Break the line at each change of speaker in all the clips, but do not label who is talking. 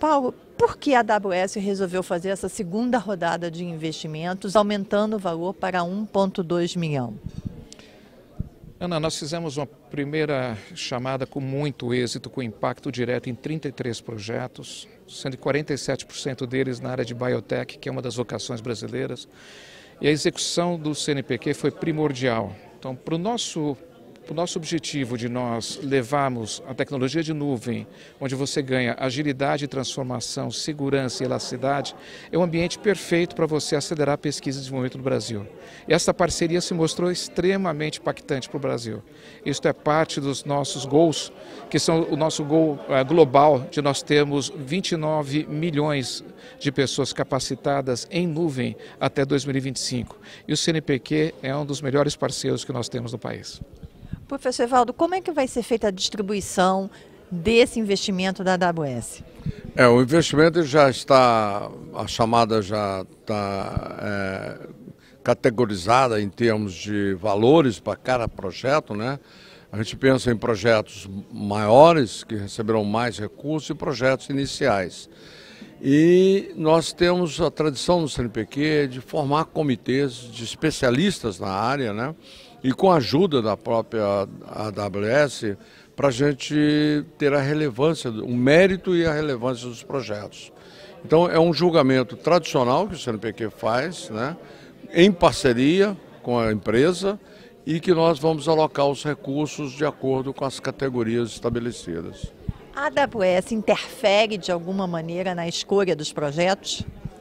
Paulo, por que a AWS resolveu fazer essa segunda rodada de investimentos, aumentando o valor para 1,2 milhão?
Ana, nós fizemos uma primeira chamada com muito êxito, com impacto direto em 33 projetos, sendo 47% deles na área de biotech, que é uma das vocações brasileiras. E a execução do CNPq foi primordial. Então, para o nosso objetivo de nós levarmos a tecnologia de nuvem, onde você ganha agilidade, transformação, segurança e elasticidade, é um ambiente perfeito para você acelerar a pesquisa e desenvolvimento no Brasil. E essa parceria se mostrou extremamente impactante para o Brasil. Isto é parte dos nossos goals, que são o nosso goal global de nós termos 29 milhões de pessoas capacitadas em nuvem até 2025. E o CNPq é um dos melhores parceiros que nós temos no país.
Professor Evaldo, como é que vai ser feita a distribuição desse investimento da AWS?
O investimento já está, a chamada já está categorizada em termos de valores para cada projeto, né? A gente pensa em projetos maiores, que receberão mais recursos, e projetos iniciais. E nós temos a tradição no CNPq de formar comitês de especialistas na área, né? E com a ajuda da própria AWS, para a gente ter a relevância, o mérito e a relevância dos projetos. Então é um julgamento tradicional que o CNPq faz, né? Em parceria com a empresa, e que nós vamos alocar os recursos de acordo com as categorias estabelecidas.
A AWS interfere de alguma maneira na escolha dos projetos?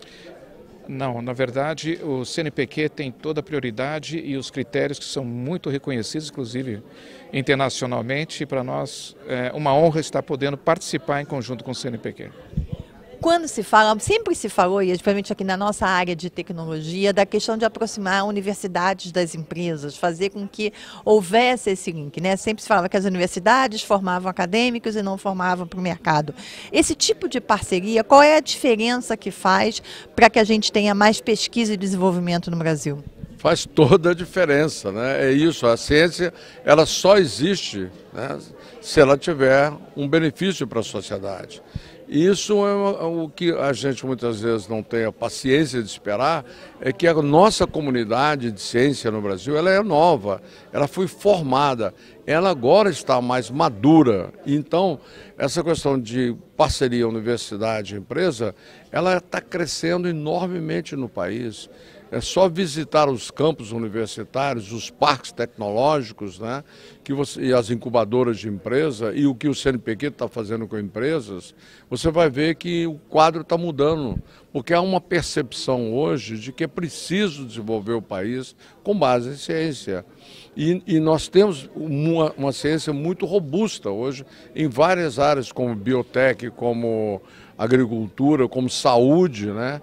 Não, na verdade o CNPq tem toda a prioridade e os critérios que são muito reconhecidos, inclusive internacionalmente, e para nós é uma honra estar podendo participar em conjunto com o CNPq.
Quando se fala, sempre se falou, e principalmente aqui na nossa área de tecnologia, da questão de aproximar universidades das empresas, fazer com que houvesse esse link, né? Sempre se falava que as universidades formavam acadêmicos e não formavam para o mercado. Esse tipo de parceria, qual é a diferença que faz para que a gente tenha mais pesquisa e desenvolvimento no Brasil?
Faz toda a diferença, né? É isso, a ciência ela só existe, né, se ela tiver um benefício para a sociedade. Isso é o que a gente muitas vezes não tem a paciência de esperar, é que a nossa comunidade de ciência no Brasil ela é nova, ela foi formada, ela agora está mais madura. Então, essa questão de parceria universidade-empresa, ela está crescendo enormemente no país. É só visitar os campos universitários, os parques tecnológicos, né, e as incubadoras de empresa e o que o CNPq está fazendo com empresas, você vai ver que o quadro está mudando, porque há uma percepção hoje de que é preciso desenvolver o país com base em ciência. E nós temos uma ciência muito robusta hoje em várias áreas, como biotech, como agricultura, como saúde, né?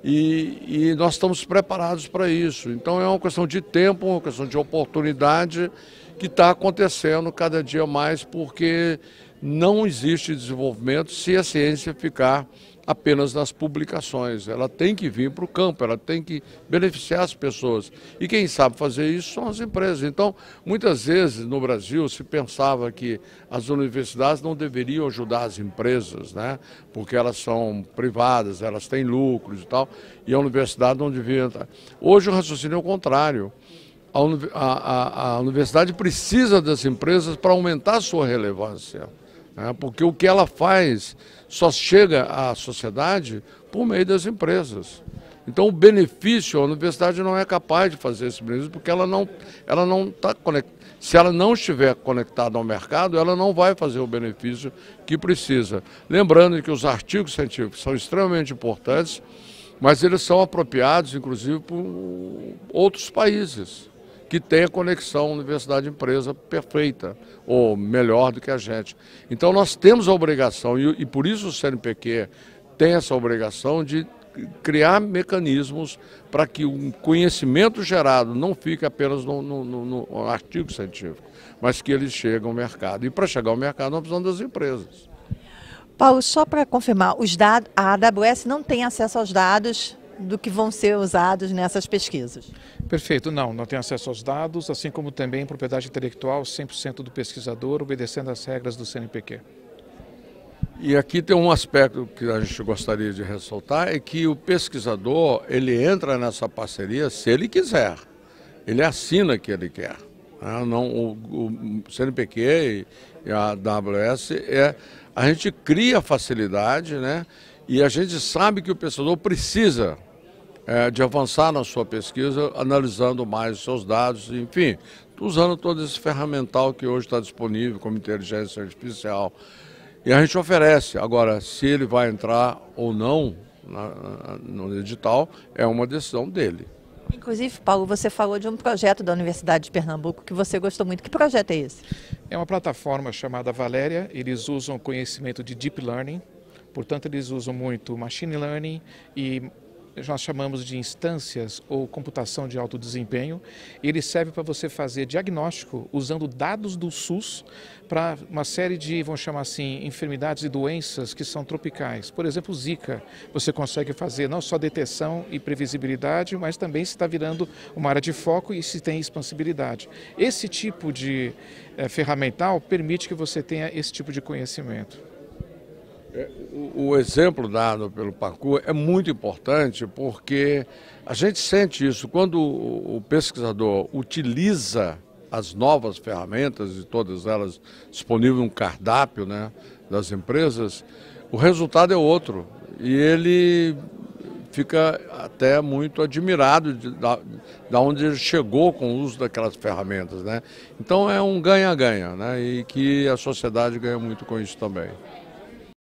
E nós estamos preparados para isso. Então é uma questão de tempo, uma questão de oportunidade que está acontecendo cada dia mais, porque não existe desenvolvimento se a ciência ficar apenas nas publicações. Ela tem que vir para o campo, ela tem que beneficiar as pessoas. E quem sabe fazer isso são as empresas. Então, muitas vezes no Brasil se pensava que as universidades não deveriam ajudar as empresas, né? Porque elas são privadas, elas têm lucros e tal, e a universidade não devia entrar. Hoje o raciocínio é o contrário. A universidade precisa das empresas para aumentar a sua relevância, né? Porque o que ela faz só chega à sociedade por meio das empresas. Então o benefício, a universidade não é capaz de fazer esse benefício, porque ela não está conectada. Se ela não estiver conectada ao mercado, ela não vai fazer o benefício que precisa. Lembrando que os artigos científicos são extremamente importantes, mas eles são apropriados, inclusive, por outros países que têm a conexão universidade-empresa perfeita, ou melhor do que a gente. Então nós temos a obrigação, e por isso o CNPq tem essa obrigação de criar mecanismos para que o conhecimento gerado não fique apenas no artigo científico, mas que ele chegue ao mercado. E para chegar ao mercado nós precisamos das empresas.
Paulo, só para confirmar, os dados, a AWS não tem acesso aos dados do que vão ser usados nessas pesquisas?
Perfeito, não tem acesso aos dados, assim como também propriedade intelectual 100% do pesquisador, obedecendo às regras do CNPq.
E aqui tem um aspecto que a gente gostaria de ressaltar, é que o pesquisador, ele entra nessa parceria se ele quiser, ele assina que ele quer. Não, o CNPq e a AWS, a gente cria facilidade, né? E a gente sabe que o pesquisador precisa de avançar na sua pesquisa, analisando mais os seus dados, enfim, usando todo esse ferramental que hoje está disponível, como inteligência artificial. E a gente oferece. Agora, se ele vai entrar ou não no edital, é uma decisão dele.
Inclusive, Paulo, você falou de um projeto da Universidade de Pernambuco que você gostou muito. Que projeto é esse?
É uma plataforma chamada Valéria. Eles usam conhecimento de Deep Learning, portanto eles usam muito Machine Learning e nós chamamos de instâncias ou computação de alto desempenho. Ele serve para você fazer diagnóstico usando dados do SUS para uma série de, vamos chamar assim, enfermidades e doenças que são tropicais. Por exemplo, Zika. Você consegue fazer não só detecção e previsibilidade, mas também se está virando uma área de foco e se tem expansibilidade. Esse tipo de ferramental permite que você tenha esse tipo de conhecimento.
O exemplo dado pelo Parkour é muito importante porque a gente sente isso quando o pesquisador utiliza as novas ferramentas e todas elas disponíveis no cardápio, né, das empresas, o resultado é outro e ele fica até muito admirado da onde ele chegou com o uso daquelas ferramentas, né? Então é um ganha-ganha, né, e que a sociedade ganha muito com isso também.